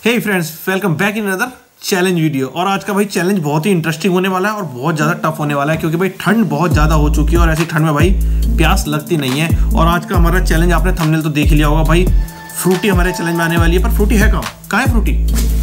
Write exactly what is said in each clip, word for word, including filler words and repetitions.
Hey friends, welcome back in another challenge video. और आज का भाई चैलेंज बहुत ही इंटरेस्टिंग होने वाला है और बहुत ज़्यादा टफ होने वाला है, क्योंकि भाई ठंड बहुत ज़्यादा हो चुकी है और ऐसी ठंड में भाई प्यास लगती नहीं है। और आज का हमारा चैलेंज आपने थंबनेल तो देख लिया होगा भाई, फ्रूटी हमारे चैलेंज में आने वाली है। पर फ्रूटी है कहाँ कहाँ है फ्रूटी?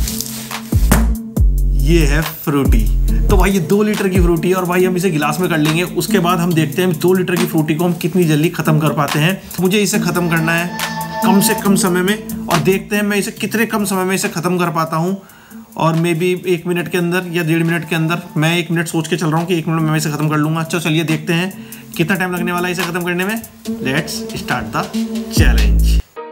ये है फ्रूटी। तो भाई ये दो लीटर की फ्रूटी है और भाई हम इसे गिलास में कर लेंगे। उसके बाद हम देखते हैं दो लीटर की फ्रूटी को हम कितनी जल्दी ख़त्म कर पाते हैं। मुझे इसे ख़त्म करना है कम से कम समय में, और देखते हैं मैं इसे कितने कम समय में इसे ख़त्म कर पाता हूँ। और मे बी एक मिनट के अंदर या डेढ़ मिनट के अंदर। मैं एक मिनट सोच के चल रहा हूँ कि एक मिनट में मैं इसे ख़त्म कर लूँगा। अच्छा चलिए देखते हैं कितना टाइम लगने वाला है इसे ख़त्म करने में। Let's start the challenge.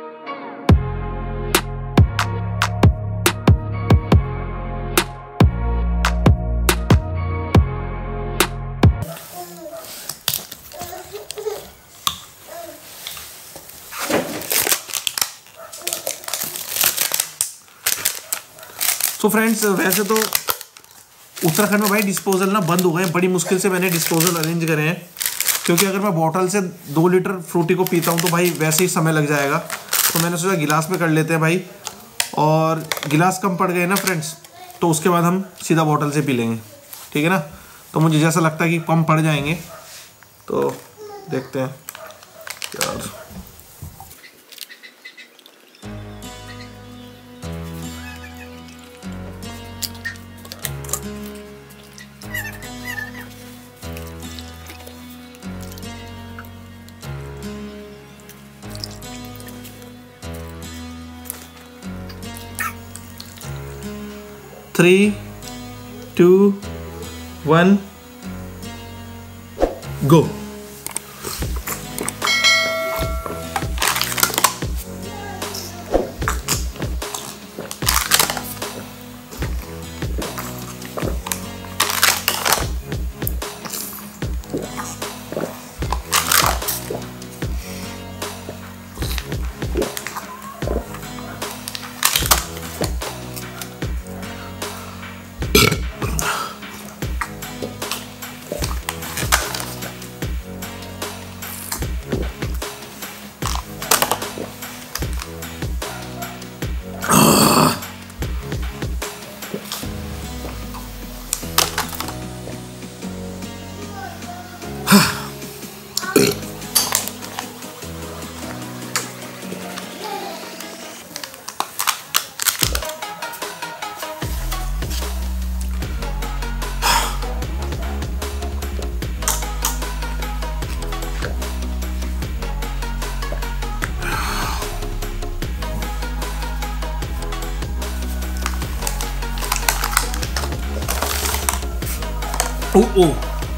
तो फ्रेंड्स, वैसे तो उत्तराखंड में भाई डिस्पोजल ना बंद हो गए हैं। बड़ी मुश्किल से मैंने डिस्पोजल अरेंज करे हैं, क्योंकि अगर मैं बॉटल से दो लीटर फ्रूटी को पीता हूँ तो भाई वैसे ही समय लग जाएगा। तो मैंने सोचा गिलास में कर लेते हैं भाई। और गिलास कम पड़ गए ना फ्रेंड्स, तो उसके बाद हम सीधा बॉटल से पी लेंगे, ठीक है ना। तो मुझे जैसा लगता है कि कम पड़ जाएंगे, तो देखते हैं यार। Three two one go. ओ ओ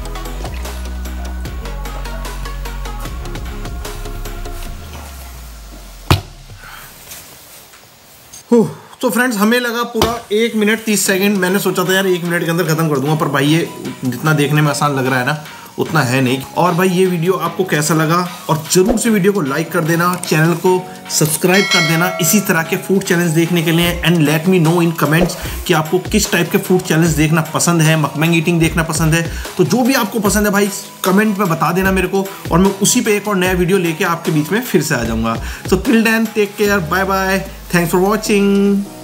तो फ्रेंड्स, हमें लगा पूरा एक मिनट तीस सेकंड। मैंने सोचा था यार एक मिनट के अंदर खत्म कर दूंगा, पर भाई ये जितना देखने में आसान लग रहा है ना, उतना है नहीं। और भाई ये वीडियो आपको कैसा लगा, और जरूर से वीडियो को लाइक कर देना, चैनल को सब्सक्राइब कर देना इसी तरह के फूड चैलेंज देखने के लिए। And let me know in comments कि आपको किस टाइप के फूड चैलेंज देखना पसंद है, मकमैंग ईटिंग देखना पसंद है। तो जो भी आपको पसंद है भाई कमेंट में बता देना मेरे को, और मैं उसी पे एक और नया वीडियो लेके आपके बीच में फिर से आ जाऊंगा। तो till then take care, bye bye, thanks for watching.